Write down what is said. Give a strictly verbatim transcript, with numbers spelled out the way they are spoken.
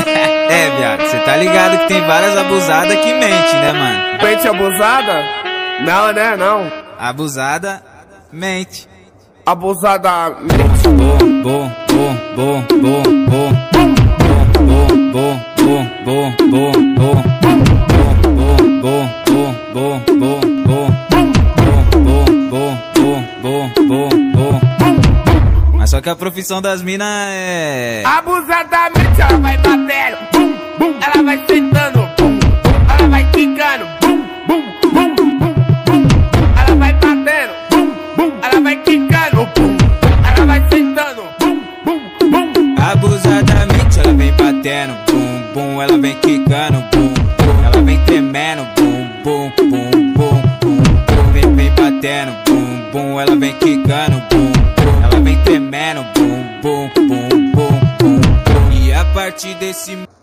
É, viado, cê tá ligado que tem várias abusadas que mente, né, mano? Mente abusada? Não, né, não. Abusada, mente. Abusada, mente. Bom, bom, bom, bom, bom, bom. Bom, bom, bom, bom, bom, bom. Bom, bom, bom, bom, bom, bom. Bom, bom, bom, bom, bom, bom. Mas só que a profissão das minas é... Abusadamente ela vai batendo, bum, bum. Ela vai sentando, bum, bum. Ela vai quicando, bum, bum, bum, bum, bum. Ela vai batendo, bum, bum. Ela vai quicando, bum. Ela vai sentando, bum, bum, bum. Abusadamente ela vem batendo, bum, bum. Ela vem quicando, bum, bum. Ela vem tremendo, bum, bum, bum, bum, bum, bum. Vem, vem batendo, bum, bum. Ela vem quicando, bum, bum. Ela vem tremendo, bum, bum, bum, bum, bum, bum. E a partir desse